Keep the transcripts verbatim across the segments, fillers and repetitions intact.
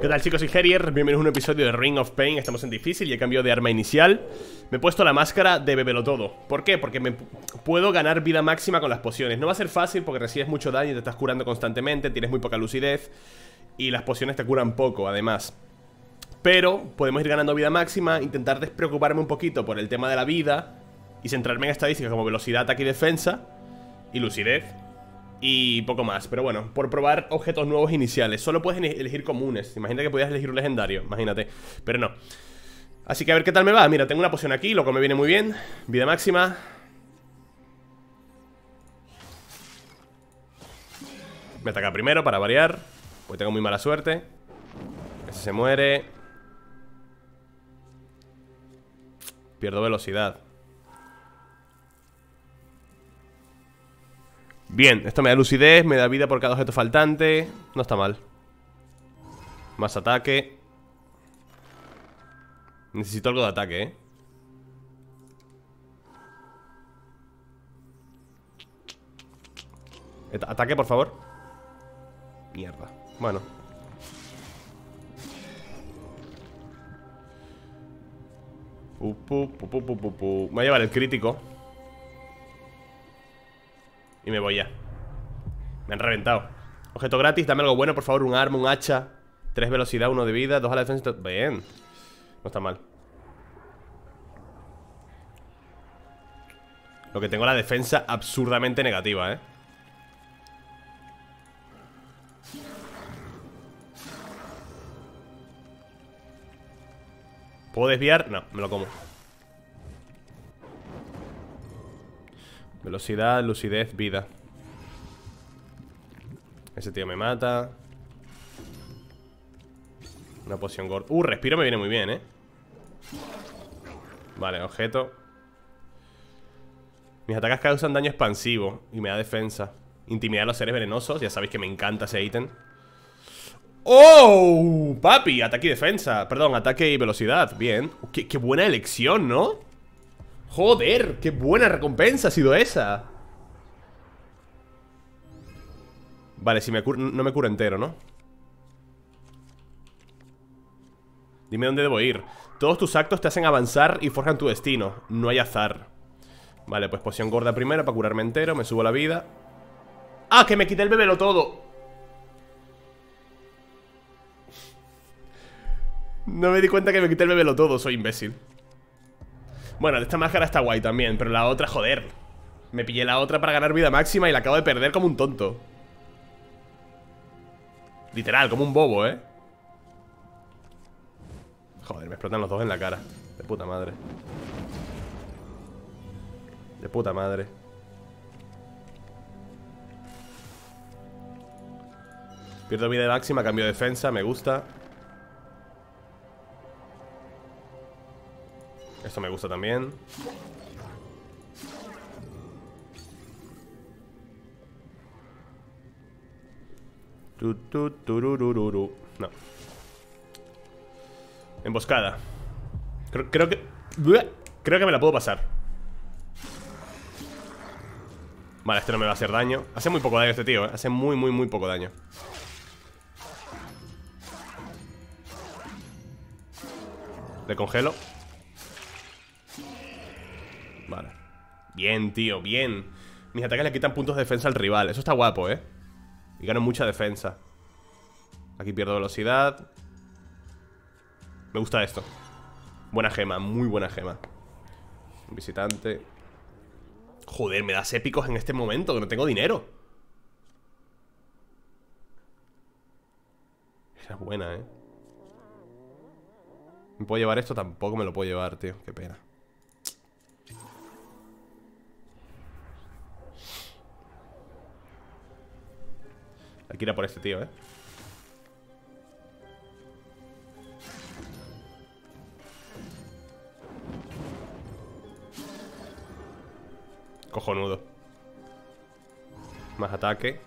tal, chicos? Soy Herier, bienvenidos a un episodio de Ring of Pain. Estamos en difícil y he cambiado de arma inicial. Me he puesto la máscara de bébelo todo. ¿Por qué? Porque me puedo ganar vida máxima con las pociones. No va a ser fácil porque recibes mucho daño y te estás curando constantemente, tienes muy poca lucidez y las pociones te curan poco, además. Pero podemos ir ganando vida máxima, intentar despreocuparme un poquito por el tema de la vida y centrarme en estadísticas como velocidad, ataque y defensa y lucidez y poco más. Pero bueno, por probar objetos nuevos iniciales. Solo puedes elegir comunes. Imagínate que podías elegir un legendario, imagínate. Pero no. Así que a ver qué tal me va. Mira, tengo una poción aquí, lo que me viene muy bien. Vida máxima. Me ataca primero para variar, pues tengo muy mala suerte. Ese se muere. Pierdo velocidad. Bien, esto me da lucidez, me da vida por cada objeto faltante. No está mal. Más ataque. Necesito algo de ataque, ¿eh? Ataque, por favor. Mierda. Bueno. Pu, pu, pu, pu, pu, pu, pu. Me voy a llevar el crítico y me voy ya. Me han reventado. Objeto gratis, dame algo bueno, por favor. Un arma, un hacha. Tres velocidad, uno de vida, dos a la defensa. Bien. No está mal. Lo que tengo la defensa absurdamente negativa, eh. ¿Puedo desviar? No, me lo como. Velocidad, lucidez, vida. Ese tío me mata. Una poción gorda. Uh, respiro me viene muy bien, eh. Vale, objeto. Mis ataques causan daño expansivo y me da defensa. Intimidar a los seres venenosos. Ya sabéis que me encanta ese ítem. ¡Oh! Papi, ataque y defensa. Perdón, ataque y velocidad. Bien. Qué, qué buena elección, ¿no? Joder, qué buena recompensa ha sido esa. Vale, si me curo, no me curo entero, ¿no? Dime dónde debo ir. Todos tus actos te hacen avanzar y forjan tu destino. No hay azar. Vale, pues poción gorda primero para curarme entero. Me subo la vida. ¡Ah, que me quité el bebelo todo! No me di cuenta que me quité el bebelo todo. Soy imbécil. Bueno, esta máscara está guay también, pero la otra, joder. Me pillé la otra para ganar vida máxima y la acabo de perder como un tonto. Literal, como un bobo, ¿eh? Joder, me explotan los dos en la cara. De puta madre. De puta madre. Pierdo vida máxima, cambio de defensa, me gusta. Esto me gusta también. Tu, tu, tururururu. No. Emboscada. Creo, creo que... Creo que me la puedo pasar. Vale, este no me va a hacer daño. Hace muy poco daño este tío, ¿eh? Hace muy, muy, muy poco daño. Le congelo. Vale. Bien, tío, bien. Mis ataques le quitan puntos de defensa al rival. Eso está guapo, ¿eh? Y gano mucha defensa. Aquí pierdo velocidad. Me gusta esto. Buena gema, muy buena gema. Un visitante. Joder, me das épicos en este momento, que no tengo dinero. Esa es buena, ¿eh? ¿Me puedo llevar esto? Tampoco me lo puedo llevar, tío. Qué pena. Hay que ir a por este tío, ¿eh? Cojonudo. Más ataque.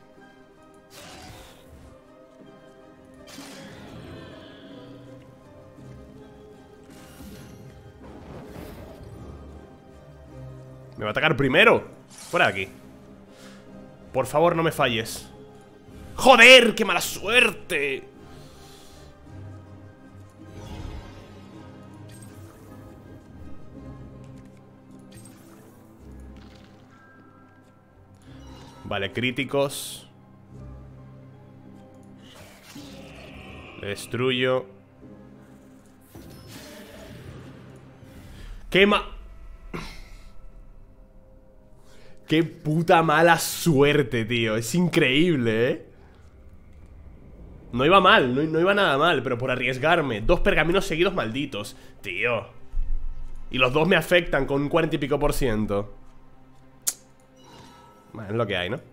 Me va a atacar primero. Fuera de aquí. Por favor, no me falles. ¡Joder! ¡Qué mala suerte! Vale, críticos. Le destruyo. Quema. Qué puta mala suerte, tío. Es increíble, ¿eh? No iba mal, no, no iba nada mal, pero por arriesgarme. Dos pergaminos seguidos malditos, tío. Y los dos me afectan con un cuarenta y pico por ciento. Bueno, es lo que hay, ¿no?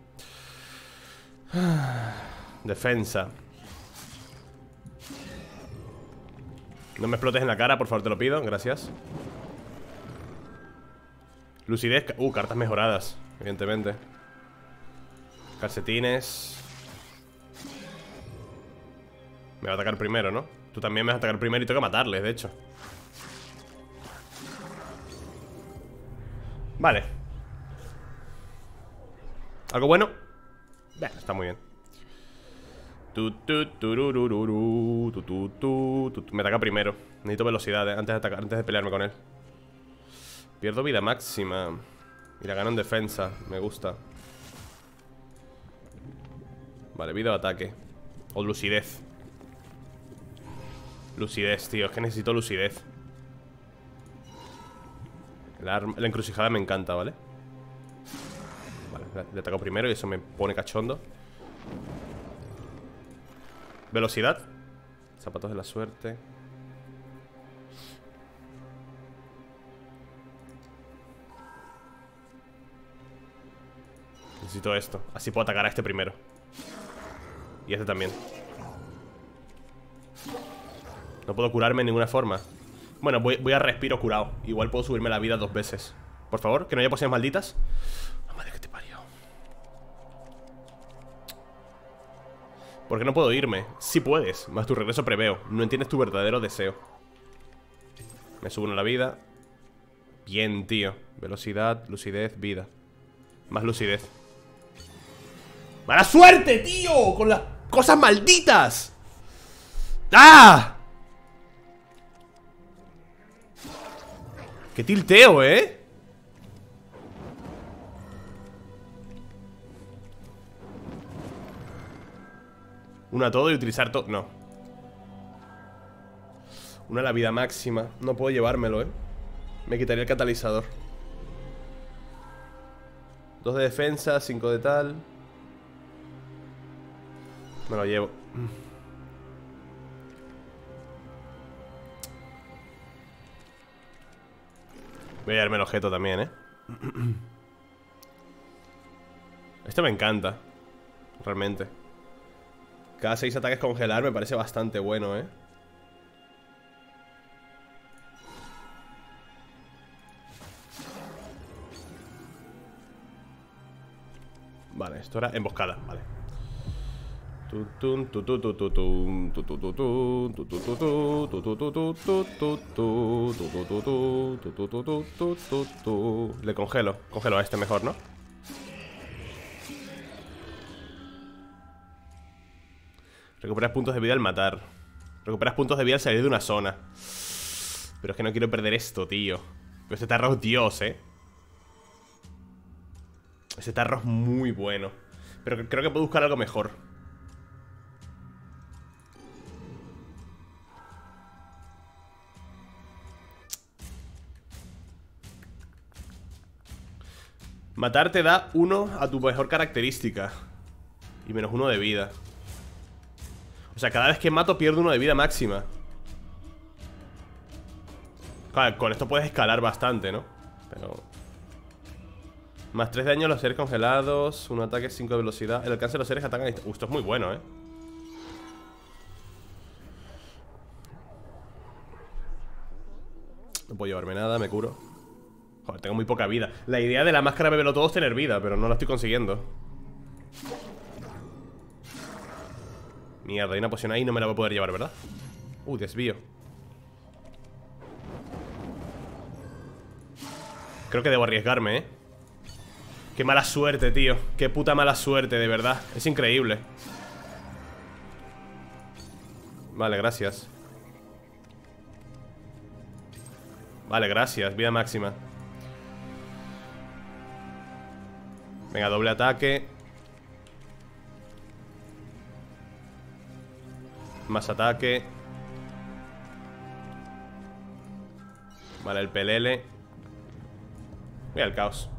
Defensa. No me explotes en la cara, por favor, te lo pido, gracias. Lucidez, uh, cartas mejoradas, evidentemente. Calcetines. Me va a atacar primero, ¿no? Tú también me vas a atacar primero y tengo que matarles, de hecho. Vale. ¿Algo bueno? Bueno, está muy bien. Tu, tu, tururururu, tu, tu, tu, tu, tu. Me ataca primero. Necesito velocidad, eh, antes de atacar, antes de pelearme con él. Pierdo vida máxima. Y la gano en defensa. Me gusta. Vale, vida o ataque. O lucidez. Lucidez, tío. Es que necesito lucidez. La, arma, la encrucijada me encanta, ¿vale? Vale, le ataco primero y eso me pone cachondo. Velocidad. Zapatos de la suerte. Necesito esto. Así puedo atacar a este primero. Y este también. No puedo curarme de ninguna forma. Bueno, voy, voy a respiro curado. Igual puedo subirme la vida dos veces. Por favor, que no haya pociones malditas. Oh, madre que te parió. ¿Por qué no puedo irme? Sí puedes, más tu regreso preveo. No entiendes tu verdadero deseo. Me subo una la vida. Bien, tío. Velocidad, lucidez, vida. Más lucidez. ¡Mala suerte, tío! Con las cosas malditas. ¡Ah! ¡Qué tilteo, eh! Una a todo y utilizar todo. No. Una a la vida máxima. No puedo llevármelo, eh. Me quitaría el catalizador. Dos de defensa, cinco de tal. Me lo llevo. Voy a llevarme el objeto también, eh. Esto me encanta. Realmente. Cada seis ataques congelar me parece bastante bueno, eh. Vale, esto era emboscada, vale. Le congelo, congelo a este mejor, ¿no? Recuperas puntos de vida al matar. Recuperas puntos de vida al salir de una zona. Pero es que no quiero perder esto, tío. Pero este tarro es Dios, eh. Ese tarro es muy bueno. Pero creo que puedo buscar algo mejor. Matar te da uno a tu mejor característica. Y menos uno de vida. O sea, cada vez que mato pierdo uno de vida máxima. Claro, con esto puedes escalar bastante, ¿no? Pero... Más tres de daño a los seres congelados. Un ataque, cinco de velocidad. El alcance de los seres atacan a... Uh, esto es muy bueno, ¿eh? No puedo llevarme nada, me curo. Joder, tengo muy poca vida. La idea de la máscara bébelo todo es tener vida, pero no la estoy consiguiendo. Mierda, hay una poción ahí y no me la voy a poder llevar, ¿verdad? Uh, desvío. Creo que debo arriesgarme, ¿eh? Qué mala suerte, tío. Qué puta mala suerte, de verdad. Es increíble. Vale, gracias. Vale, gracias, vida máxima. Venga, doble ataque. Más ataque. Vale, el pelele. Mira el caos.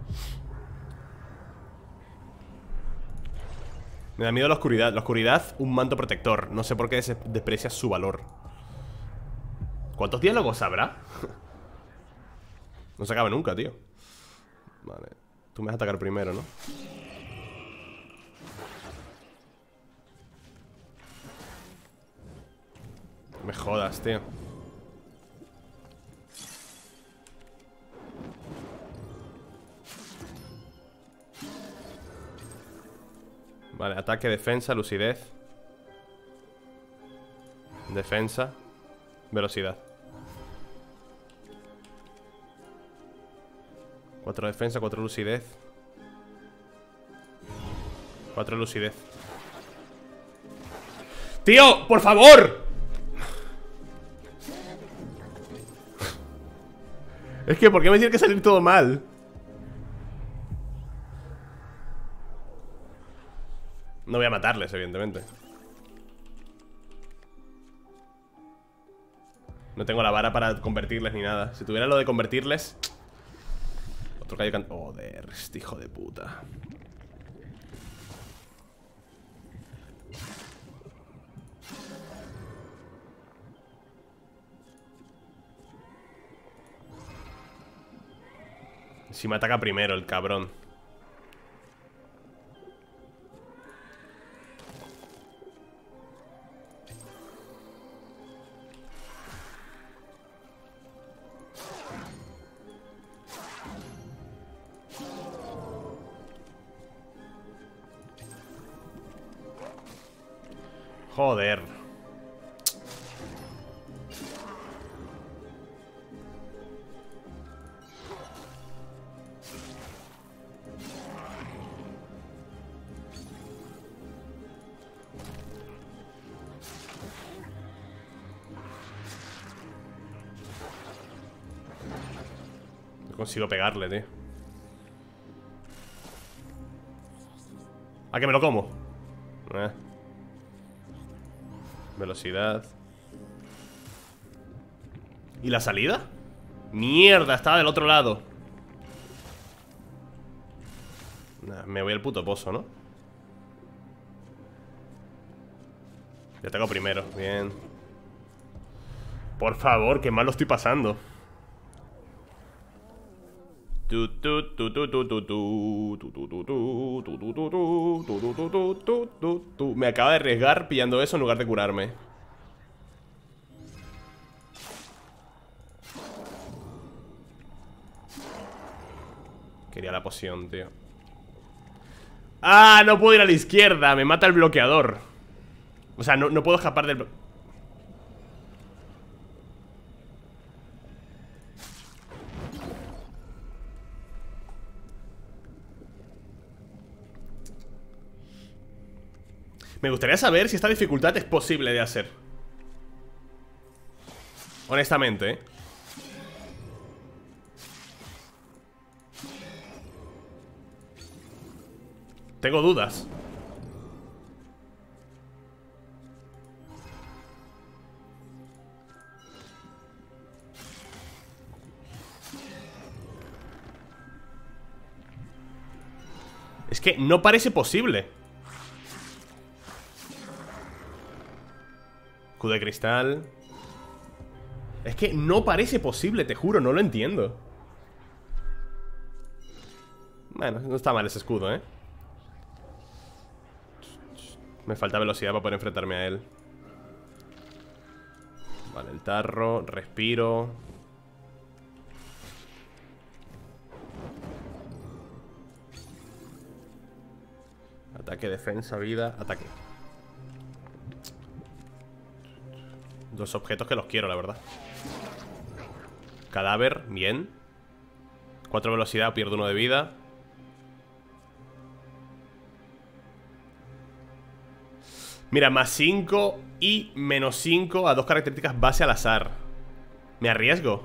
Me da miedo la oscuridad. La oscuridad, un manto protector. No sé por qué se desprecia su valor. ¿Cuántos diálogos habrá? No se acaba nunca, tío. Vale. Tú me vas a atacar primero, ¿no? No me jodas, tío. Vale, ataque, defensa, lucidez. Defensa. Velocidad. Cuatro defensa, cuatro lucidez. Cuatro lucidez. ¡Tío! ¡Por favor! Es que, ¿por qué me tiene que salir todo mal? No voy a matarles, evidentemente. No tengo la vara para convertirles ni nada. Si tuviera lo de convertirles... Otro callo can... Joder, este hijo de puta. Si me ataca primero el cabrón. Joder. No consigo pegarle, tío. ¿A que me lo como? Eh. Velocidad. ¿Y la salida? Mierda, estaba del otro lado. Nah, me voy al puto pozo, ¿no? Ya tengo primero, bien. Por favor, qué mal lo estoy pasando. Me acaba de arriesgar pillando eso en lugar de curarme. Quería la poción, tío. ¡Ah! No puedo ir a la izquierda. Me mata el bloqueador. O sea, no, no puedo escapar del... Me gustaría saber si esta dificultad es posible de hacer. Honestamente, ¿eh? Tengo dudas. Es que no parece posible. Escudo de cristal. Es que no parece posible, te juro, no lo entiendo. Bueno, no está mal ese escudo, ¿eh? Me falta velocidad para poder enfrentarme a él. Vale, el tarro, respiro. Ataque, defensa, vida, ataque. Dos objetos que los quiero, la verdad. Cadáver, bien. Cuatro velocidad, pierdo uno de vida. Mira, más cinco y menos cinco a dos características base al azar. ¿Me arriesgo?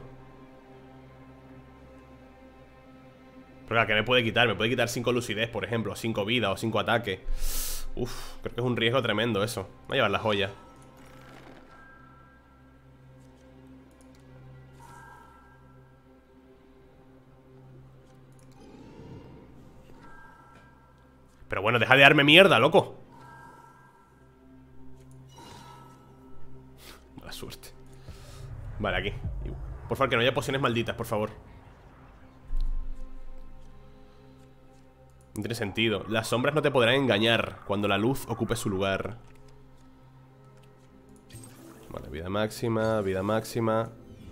Pero claro, ¿qué me puede quitar? Me puede quitar cinco lucidez, por ejemplo, cinco vida o cinco ataque. Uf, creo que es un riesgo tremendo eso. Voy a llevar la joya. Pero bueno, deja de darme mierda, loco. Mala suerte. Vale, aquí. Por favor, que no haya pociones malditas, por favor. No tiene sentido. Las sombras no te podrán engañar cuando la luz ocupe su lugar. Vale, vida máxima, vida máxima.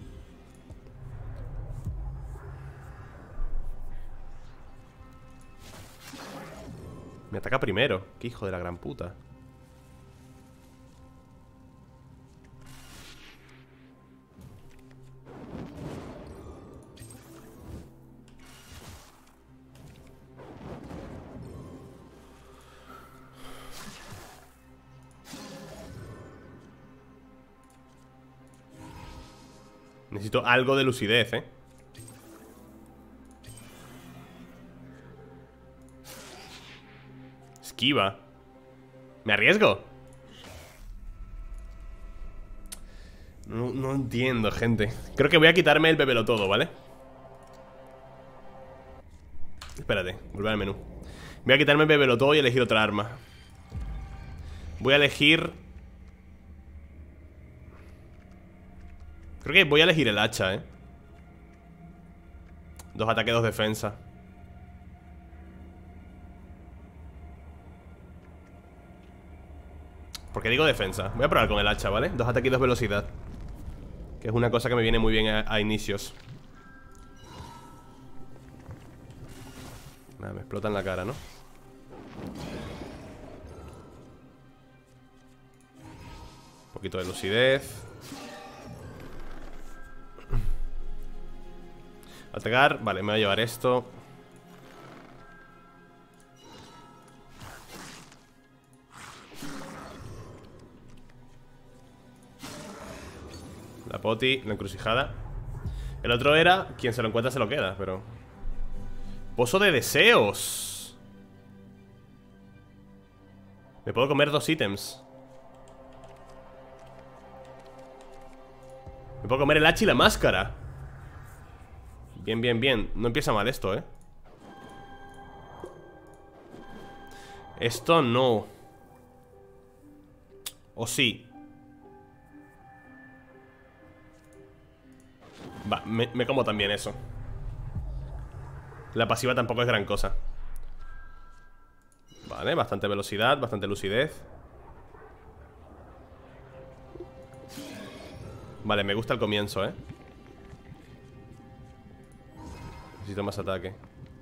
Me ataca primero. Qué hijo de la gran puta. Necesito algo de lucidez, eh. Esquiva. ¿Me arriesgo? No, no entiendo, gente. Creo que voy a quitarme el bebelo todo, ¿vale? Espérate, volver al menú. Voy a quitarme el bebelo todo y elegir otra arma. Voy a elegir... Creo que voy a elegir el hacha, eh. Dos ataques, dos defensa. ¿Por qué digo defensa? Voy a probar con el hacha, ¿vale? Dos ataques y dos velocidad. Que es una cosa que me viene muy bien a, a inicios. Nada, me explota en la cara, ¿no? Un poquito de lucidez. Atacar, vale, me voy a llevar esto. La poti, la encrucijada. El otro era, quien se lo encuentra se lo queda, pero... Pozo de deseos. Me puedo comer dos ítems. Me puedo comer el hacha y la máscara. Bien, bien, bien. No empieza mal esto, ¿eh? Esto no. ¿O sí? Va, me, me como también eso. La pasiva tampoco es gran cosa. Vale, bastante velocidad, bastante lucidez. Vale, me gusta el comienzo, ¿eh? Necesito más ataque.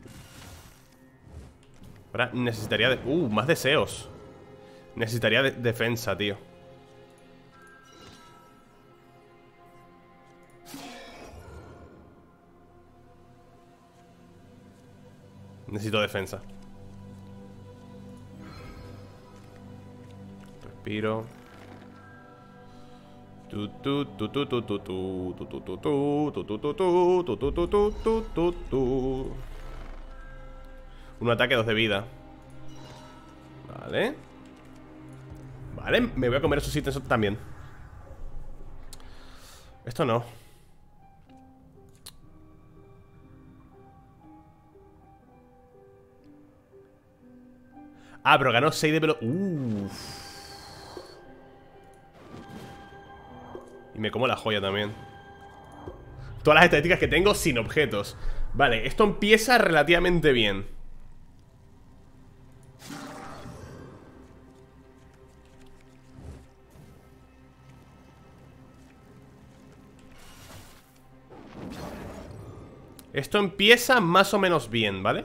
Ahora necesitaría de... Uh, más deseos. Necesitaría de defensa, tío. Necesito defensa. Respiro. Tu tu tu tu tu tu tu tu tu tu tu tu tu tu tu tu tu tu tu tu. Un ataque, dos de vida. Vale. Vale, me voy a comer esos ítems también. Esto no. Ah, pero ganó seis de velo. Uff. Y me como la joya también. Todas las estadísticas que tengo sin objetos. Vale, esto empieza relativamente bien. Esto empieza más o menos bien, ¿vale?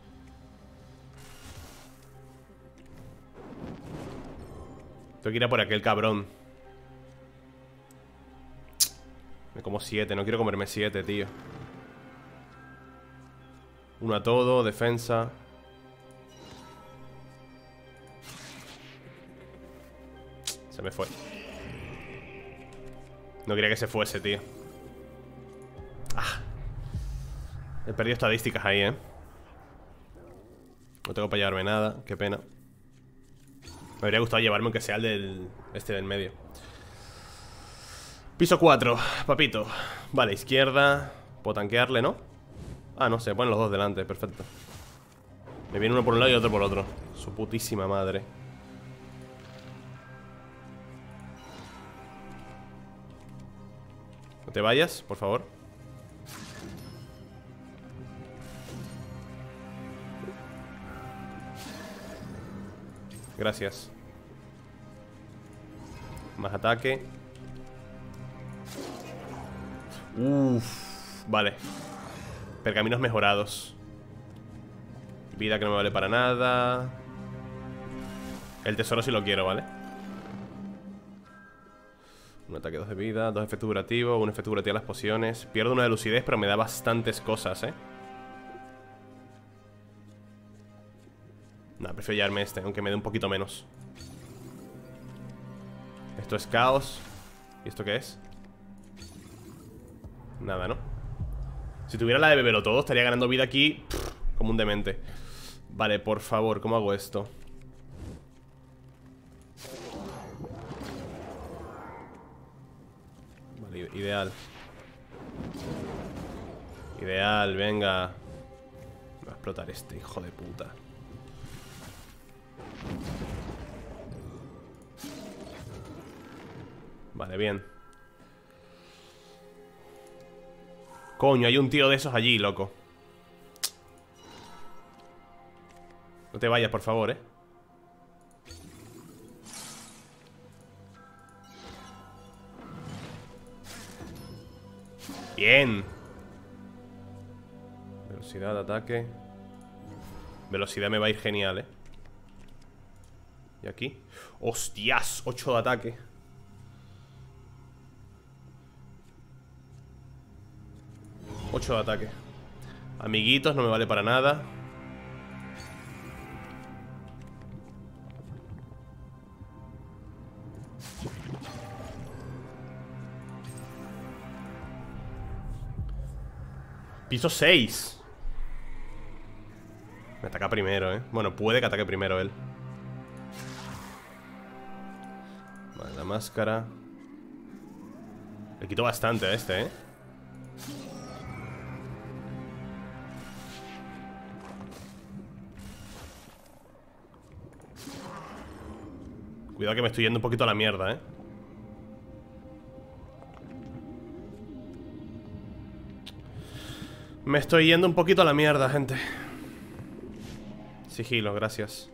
Tengo que ir a por aquel cabrón. Me como siete, no quiero comerme siete, tío. Uno a todo, defensa. Se me fue. No quería que se fuese, tío. Ah. He perdido estadísticas ahí, eh. No tengo para llevarme nada, qué pena. Me habría gustado llevarme aunque sea el del... Este del medio. Piso cuatro, papito. Vale, izquierda. Puedo tanquearle, ¿no? Ah, no, se ponen los dos delante, perfecto. Me viene uno por un lado y otro por otro. Su putísima madre. No te vayas, por favor. Gracias. Más ataque. Uff. Vale. Pergaminos mejorados. Vida que no me vale para nada. El tesoro sí lo quiero, ¿vale? Un ataque, dos de vida, dos efectos durativos, un efecto durativo a las pociones. Pierdo una de lucidez, pero me da bastantes cosas, ¿eh? No, prefiero llevarme este, aunque me dé un poquito menos. Esto es caos. ¿Y esto qué es? Nada, ¿no? Si tuviera la de beberlo todo, estaría ganando vida aquí pff, como un demente. Vale, por favor, ¿cómo hago esto? Vale, ideal. Ideal, venga. Me va a explotar este hijo de puta. Vale, bien. Coño, hay un tío de esos allí, loco. No te vayas, por favor, eh. Bien. Velocidad de ataque. Velocidad me va a ir genial, eh. Y aquí. ¡Hostias! ocho de ataque. ocho de ataque. Amiguitos, no me vale para nada. Piso seis. Me ataca primero, eh. Bueno, puede que ataque primero él. Vale, la máscara. Le quito bastante a este, eh. Cuidado que me estoy yendo un poquito a la mierda, eh. Me estoy yendo un poquito a la mierda, gente. Sigilo, gracias.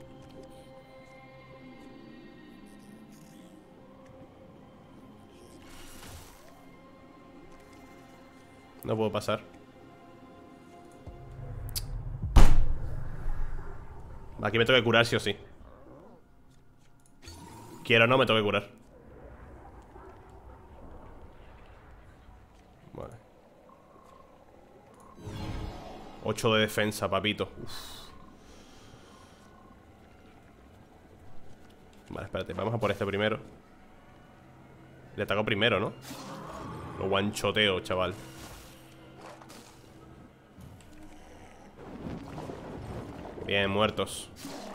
No puedo pasar. Aquí me tengo que curar sí o sí. Quiero o no, me tengo que curar. Vale. ocho de defensa, papito. Uf. Vale, espérate, vamos a por este primero. Le ataco primero, ¿no? Lo guanchoteo, chaval. Bien, muertos.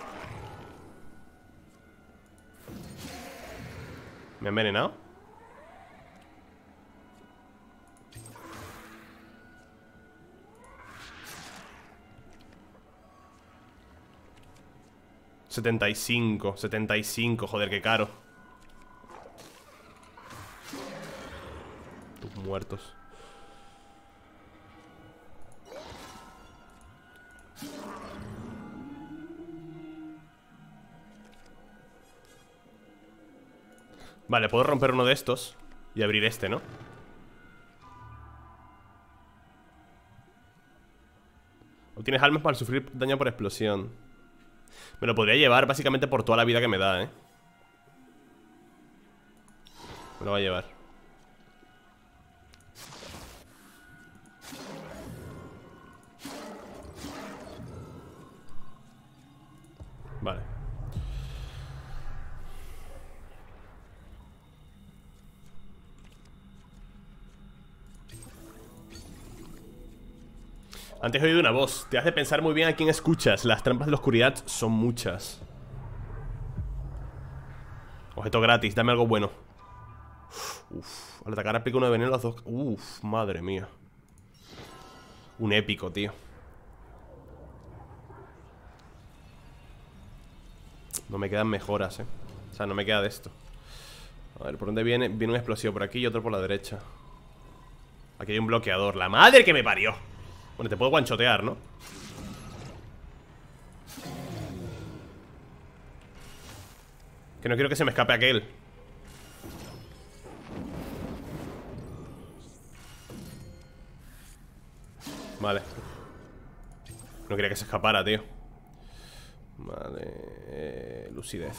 ¿Me han envenenado? setenta y cinco, setenta y cinco, joder, qué caro. Tus muertos. Vale, puedo romper uno de estos y abrir este, ¿no? Obtienes almas para sufrir daño por explosión. Me lo podría llevar básicamente por toda la vida que me da, ¿eh? Me lo va a llevar. Vale. Antes he oído una voz. Te hace pensar muy bien a quién escuchas. Las trampas de la oscuridad son muchas. Objeto gratis, dame algo bueno. Uf, al atacar aplica uno de veneno a los dos. Uf, madre mía. Un épico, tío. No me quedan mejoras, eh. O sea, no me queda de esto. A ver, ¿por dónde viene? Viene un explosivo por aquí y otro por la derecha. Aquí hay un bloqueador. ¡La madre que me parió! Bueno, te puedo guanchotear, ¿no? Que no quiero que se me escape aquel. Vale. No quería que se escapara, tío. Vale, eh, lucidez.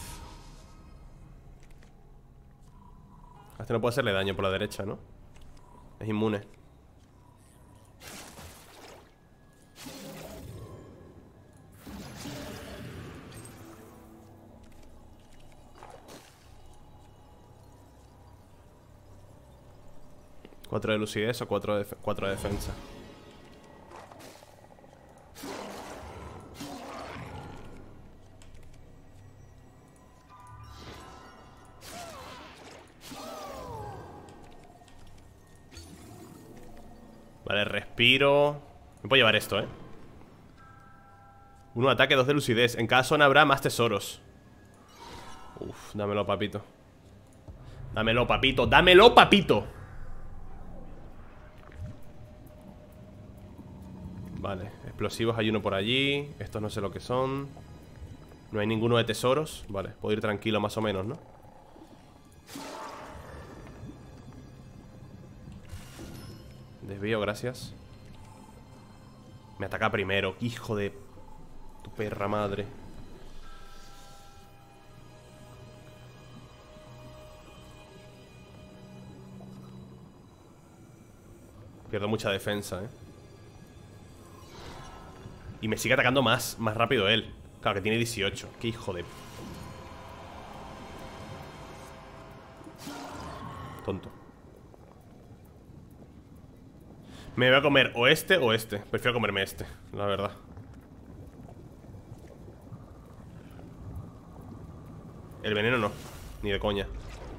A este no puede hacerle daño por la derecha, ¿no? Es inmune. Cuatro de lucidez o cuatro de, cuatro de defensa. Vale, respiro. Me puedo llevar esto, ¿eh? Uno de ataque, dos de lucidez. En cada zona habrá más tesoros. Uf, dámelo, papito. Dámelo, papito, dámelo, papito. Vale, explosivos hay uno por allí. Estos no sé lo que son. No hay ninguno de tesoros. Vale, puedo ir tranquilo más o menos, ¿no? Desvío, gracias. Me ataca primero. Hijo de tu perra madre. Pierdo mucha defensa, eh. Y me sigue atacando más, más rápido él. Claro, que tiene dieciocho. Qué hijo de... Tonto. Me voy a comer o este o este. Prefiero comerme este, la verdad. El veneno no, ni de coña.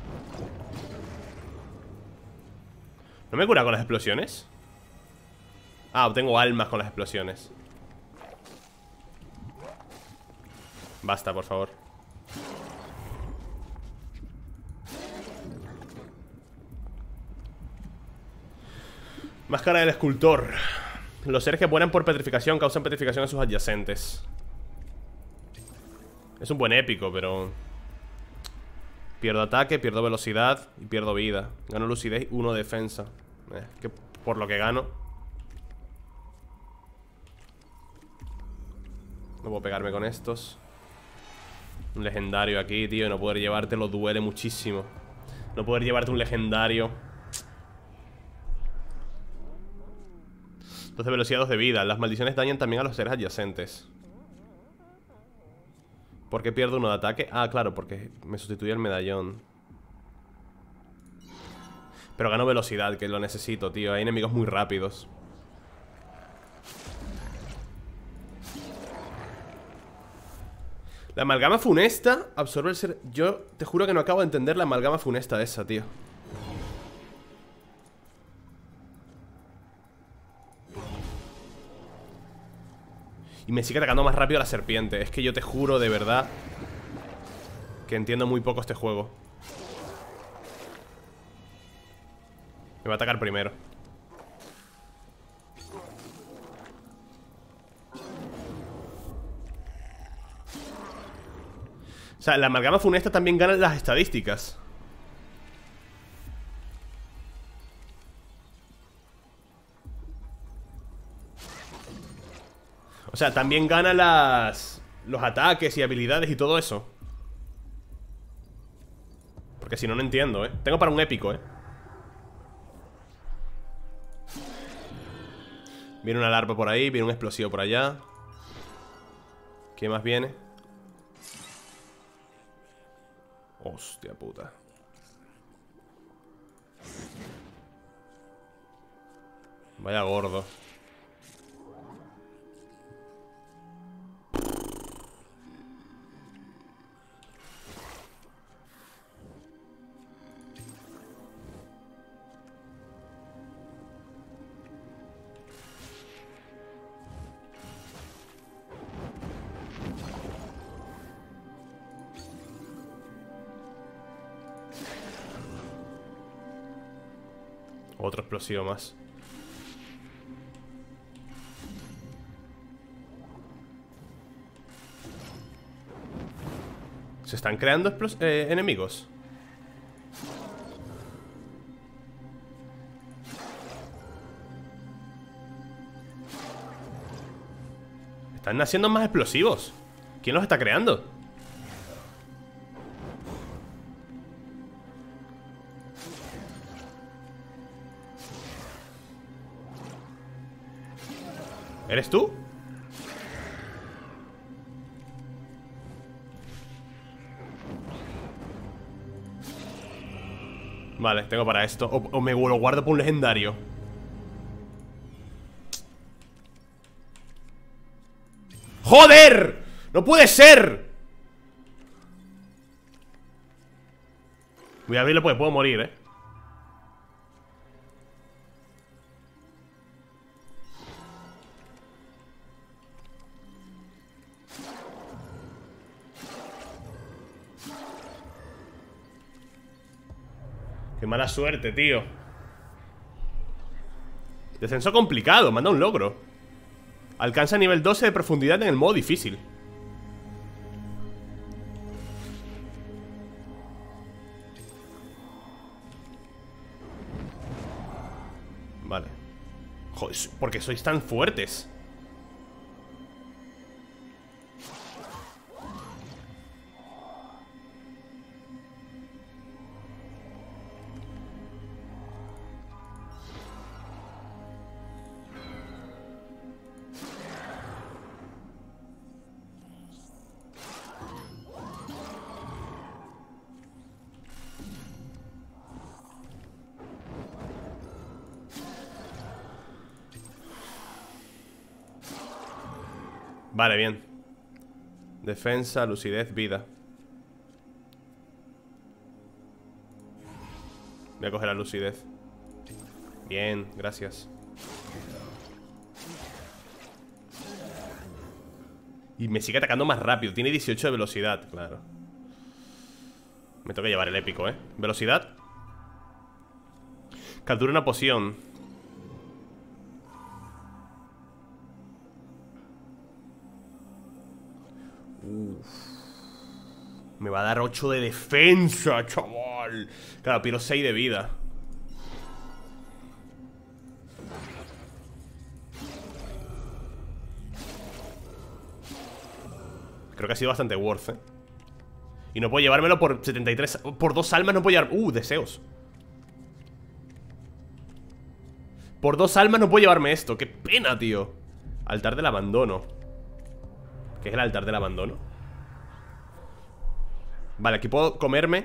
¿No me cura con las explosiones? Ah, obtengo almas con las explosiones. Basta, por favor. Máscara del escultor. Los seres que mueran por petrificación causan petrificación a sus adyacentes. Es un buen épico, pero... pierdo ataque, pierdo velocidad y pierdo vida. Gano lucidez y uno defensa. Eh, que por lo que gano... no puedo pegarme con estos. Un legendario aquí, tío. Y no poder llevártelo duele muchísimo. No poder llevarte un legendario. Dos de velocidad, dos de vida. Las maldiciones dañan también a los seres adyacentes. ¿Por qué pierdo uno de ataque? Ah, claro, porque me sustituye el medallón. Pero gano velocidad, que lo necesito, tío. Hay enemigos muy rápidos. La amalgama funesta absorbe el ser... Yo te juro que no acabo de entender la amalgama funesta esa, tío. Y me sigue atacando más rápido la serpiente. Es que yo te juro de verdad que entiendo muy poco este juego. Me va a atacar primero. O sea, la amalgama funesta también gana las estadísticas. O sea, también gana las... los ataques y habilidades y todo eso. Porque si no, no entiendo, ¿eh? Tengo para un épico, ¿eh? Viene una larva por ahí, viene un explosivo por allá. ¿Qué más viene? Hostia puta. Vaya gordo. Otro explosivo más. ¿Se están creando eh, enemigos? Están naciendo más explosivos. ¿Quién los está creando? ¿Eres tú? Vale, tengo para esto. O, o me lo guardo por un legendario. ¡Joder! ¡No puede ser! Voy a abrirlo porque puedo morir, eh. Qué mala suerte, tío. Descenso complicado, manda un logro. Alcanza nivel doce de profundidad en el modo difícil. Vale. Joder, ¿por qué sois tan fuertes? Vale, bien. Defensa, lucidez, vida. Voy a coger la lucidez. Bien, gracias. Y me sigue atacando más rápido. Tiene dieciocho de velocidad, claro. Me toca llevar el épico, ¿eh? Velocidad. Captura una poción. Uf. Me va a dar ocho de defensa, chaval. Claro, pero seis de vida. Creo que ha sido bastante worth, ¿eh? Y no puedo llevármelo por setenta y tres. Por dos almas no puedo llevar... Uh, deseos. Por dos almas no puedo llevarme esto. Qué pena, tío. Altar del abandono. ¿Qué es el altar del abandono? Vale, aquí puedo comerme.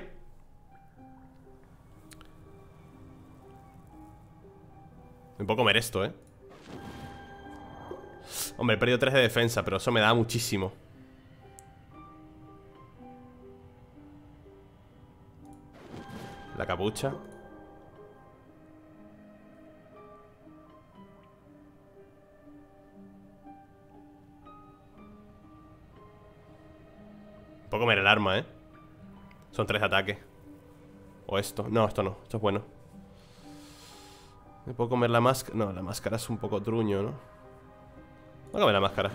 Me puedo comer esto, ¿eh? Hombre, he perdido tres de defensa, pero eso me da muchísimo. La capucha. Puedo comer el arma, ¿eh? Son tres ataques. O esto. No, esto no. Esto es bueno. ¿Me puedo comer la máscara? No, la máscara es un poco truño, ¿no? Voy a comer la máscara.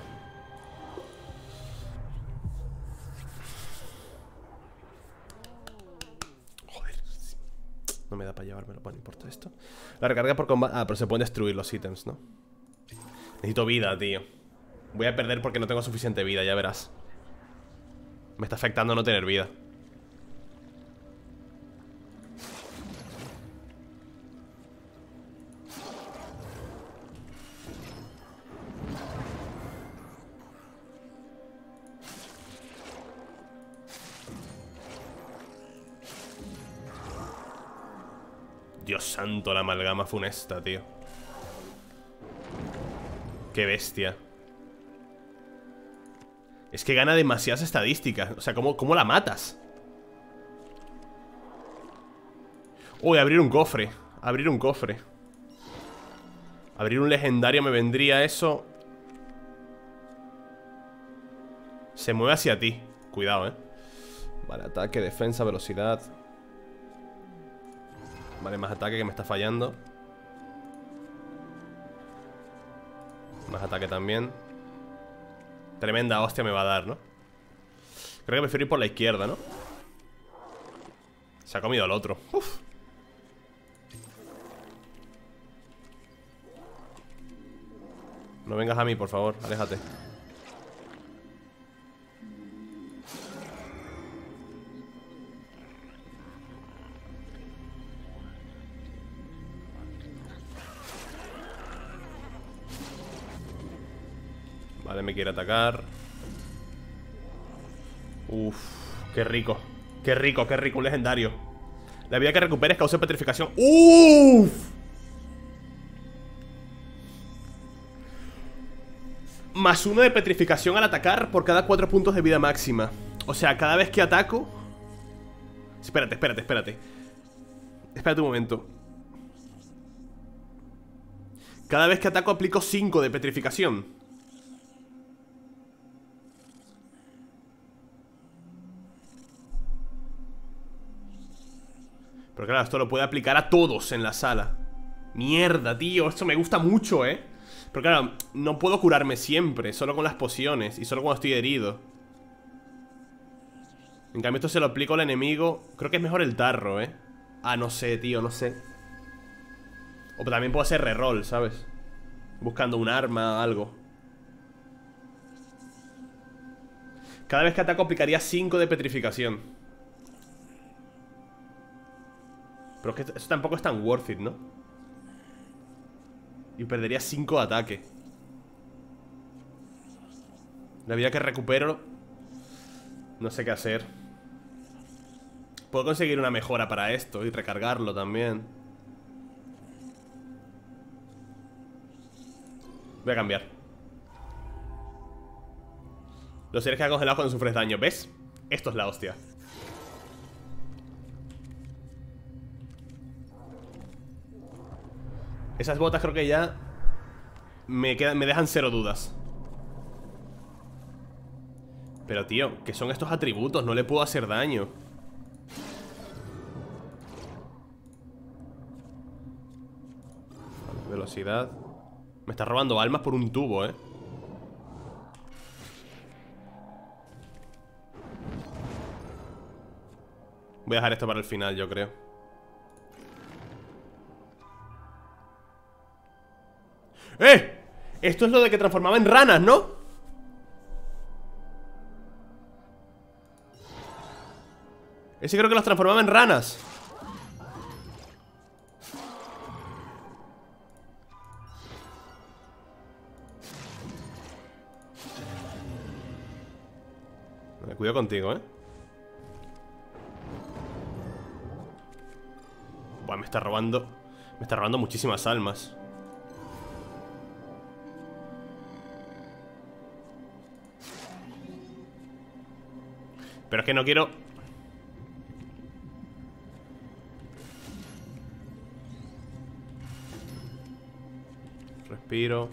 Joder. No me da para llevármelo. Bueno, no importa esto. La recarga por combate. Ah, pero se pueden destruir los ítems, ¿no? Necesito vida, tío. Voy a perder porque no tengo suficiente vida, ya verás. Me está afectando no tener vida. Dios santo, la amalgama funesta, tío. Qué bestia. Es que gana demasiadas estadísticas. O sea, ¿cómo, cómo la matas? Uy, abrir un cofre. Abrir un cofre. Abrir un legendario me vendría eso. Se mueve hacia ti. Cuidado, eh. Vale, ataque, defensa, velocidad. Vale, más ataque que me está fallando. Más ataque también. Tremenda hostia me va a dar, ¿no? Creo que prefiero ir por la izquierda, ¿no? Se ha comido al otro. Uf. No vengas a mí, por favor, aléjate. Vale, me quiere atacar. Uf, qué rico. Qué rico, qué rico, un legendario. La vida que recuperes causa petrificación. Uf. Más uno de petrificación al atacar por cada cuatro puntos de vida máxima. O sea, cada vez que ataco. Espérate, espérate, espérate. Espérate un momento. Cada vez que ataco aplico cinco de petrificación. Pero claro, esto lo puede aplicar a todos en la sala. Mierda, tío, esto me gusta mucho, ¿eh? Pero claro, no puedo curarme siempre, solo con las pociones y solo cuando estoy herido. En cambio esto se lo aplico al enemigo. Creo que es mejor el tarro, ¿eh? Ah, no sé, tío, no sé. O también puedo hacer reroll, ¿sabes? Buscando un arma, algo. Cada vez que ataco aplicaría cinco de petrificación. Pero es que eso tampoco es tan worth it, ¿no? Y perdería cinco de ataque. La vida que recupero, no sé qué hacer. Puedo conseguir una mejora para esto y recargarlo también. Voy a cambiar. Los seres que ha congelado cuando sufres daño. ¿Ves? Esto es la hostia. Esas botas creo que ya me, quedan, me dejan cero dudas. Pero tío, ¿qué son estos atributos? No le puedo hacer daño. Velocidad. Me está robando almas por un tubo, eh. Voy a dejar esto para el final, yo creo. ¡Eh! Esto es lo de que transformaba en ranas, ¿no? Ese creo que los transformaba en ranas. Me cuido contigo, ¿eh? Buah, me está robando. Me está robando muchísimas almas. Pero es que no quiero... Respiro.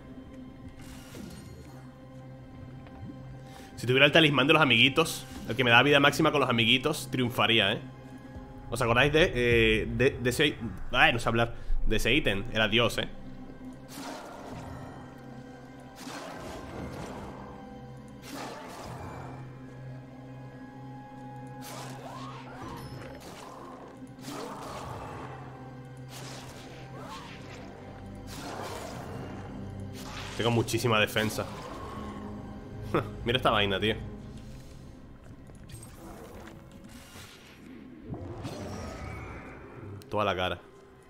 Si tuviera el talismán de los amiguitos, el que me da vida máxima con los amiguitos, triunfaría, ¿eh? ¿Os acordáis de, eh, de, de ese... Ay, no sé hablar. De ese ítem? Era Dios, ¿eh? Tengo muchísima defensa. Mira esta vaina, tío. Toda la cara.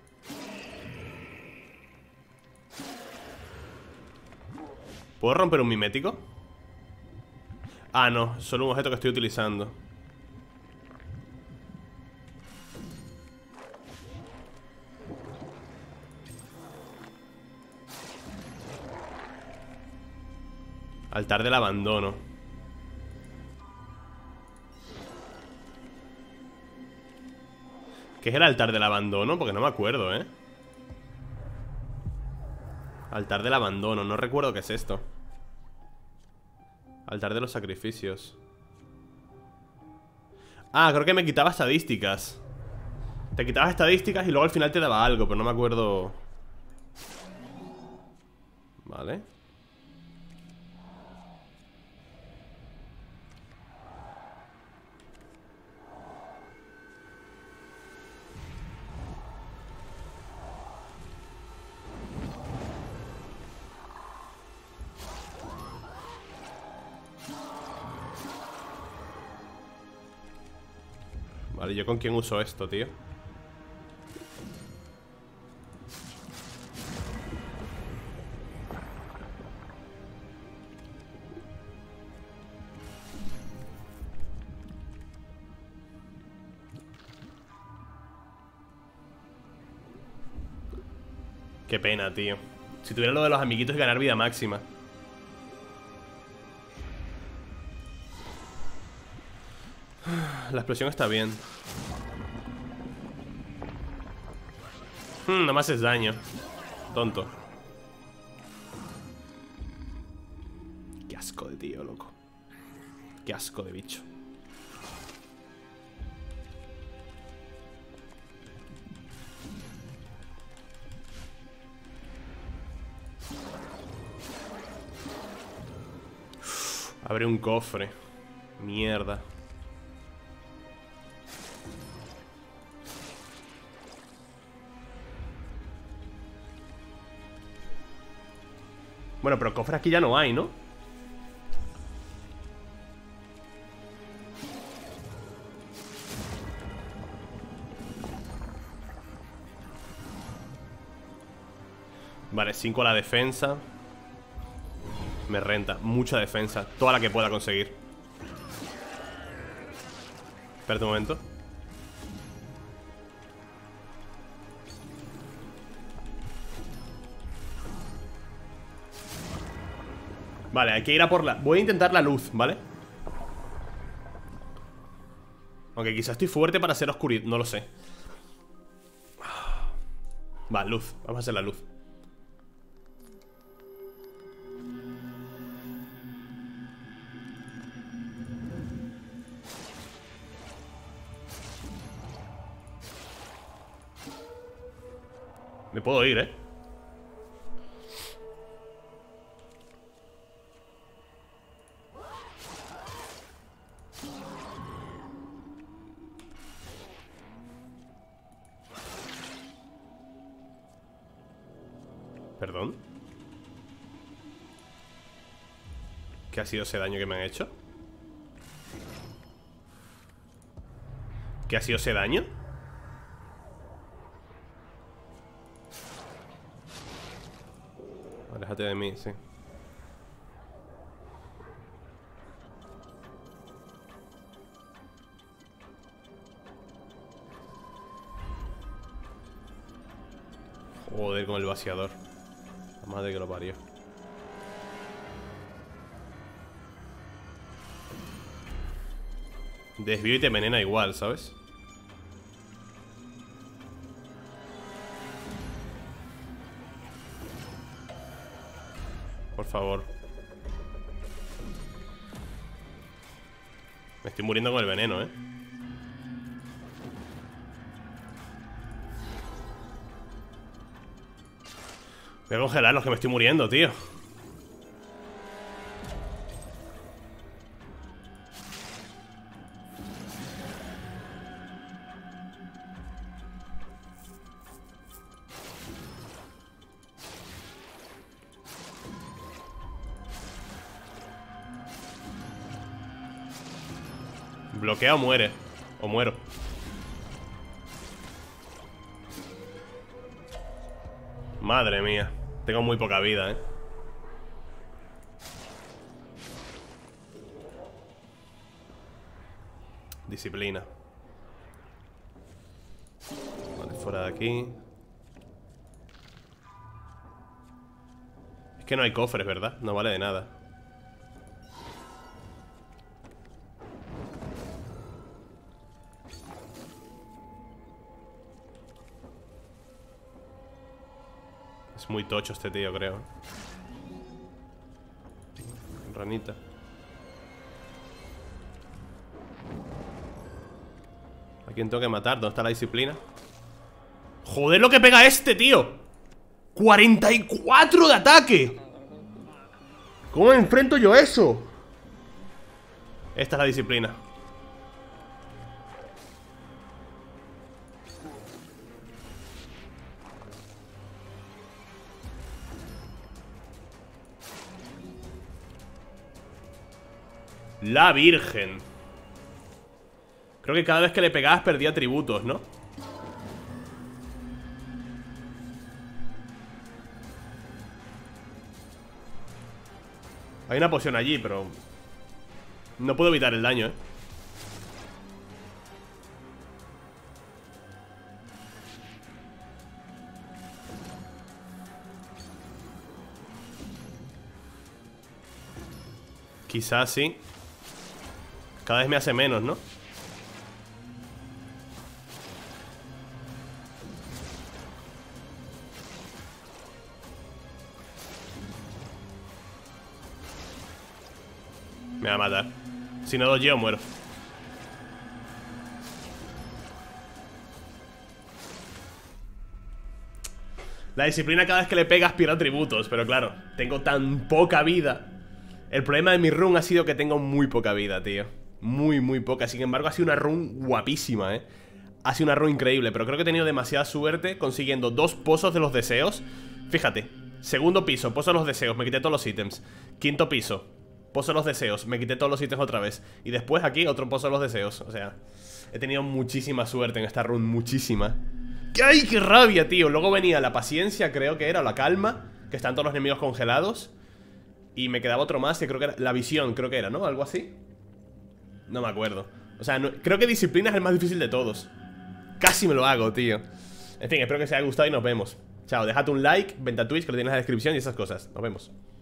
¿Puedo romper un mimético? Ah, no, solo un objeto que estoy utilizando. Altar del abandono. ¿Qué es el altar del abandono? Porque no me acuerdo, ¿eh? Altar del abandono, no recuerdo qué es esto. Altar de los sacrificios. Ah, creo que me quitaba estadísticas. Te quitabas estadísticas y luego al final te daba algo, pero no me acuerdo. Vale. Vale, ¿yo con quién uso esto, tío? Qué pena, tío. Si tuviera lo de los amiguitos y ganar vida máxima. La explosión está bien. Hmm, no me haces daño. Tonto. Qué asco de tío, loco. Qué asco de bicho. Abre un cofre. Mierda. Bueno, pero cofre aquí ya no hay, ¿no? Vale, cinco a la defensa. Me renta, mucha defensa. Toda la que pueda conseguir. Espérate un momento. Vale, hay que ir a por la... Voy a intentar la luz, ¿vale? Aunque quizás estoy fuerte para hacer oscuridad, no lo sé. Va, luz, vamos a hacer la luz. Me puedo ir, ¿eh? ¿Perdón? ¿Qué ha sido ese daño que me han hecho? ¿Qué ha sido ese daño? Aléjate de mí, sí. Joder, con el vaciador. La madre que lo parió. Desvío y te envenena igual, ¿sabes? Por favor. Me estoy muriendo con el veneno, ¿eh? Voy a congelar los que me estoy muriendo, tío. Bloquea o muere. O muero. Madre mía. Tengo muy poca vida, eh. Disciplina. Vale, fuera de aquí. Es que no hay cofres, ¿verdad? No vale de nada. Es muy tocho este tío, creo. Ranita. ¿A quién tengo que matar? ¿Dónde está la disciplina? ¡Joder lo que pega este, tío! ¡cuarenta y cuatro de ataque! ¿Cómo me enfrento yo a eso? Esta es la disciplina. La Virgen. Creo que cada vez que le pegabas perdía atributos, ¿no? Hay una poción allí, pero no puedo evitar el daño, ¿eh? Quizás sí. Cada vez me hace menos, ¿no? Me va a matar. Si no dodgeo, muero. La disciplina cada vez que le pegas pierde atributos. Pero claro, tengo tan poca vida. El problema de mi run ha sido que tengo muy poca vida, tío. Muy, muy poca. Sin embargo, ha sido una run guapísima, eh. Ha sido una run increíble. Pero creo que he tenido demasiada suerte consiguiendo dos pozos de los deseos. Fíjate, segundo piso, pozo de los deseos, me quité todos los ítems. Quinto piso, pozo de los deseos, me quité todos los ítems otra vez. Y después aquí otro pozo de los deseos. O sea, he tenido muchísima suerte en esta run, muchísima. ¡Ay, qué rabia, tío! Luego venía la paciencia, creo que era, o la calma, que están todos los enemigos congelados. Y me quedaba otro más, que creo que era la visión, creo que era, ¿no? Algo así. No me acuerdo. O sea, no, creo que disciplina es el más difícil de todos. Casi me lo hago, tío. En fin, espero que os haya gustado y nos vemos. Chao, dejad un like, vente a Twitch, que lo tienes en la descripción y esas cosas. Nos vemos.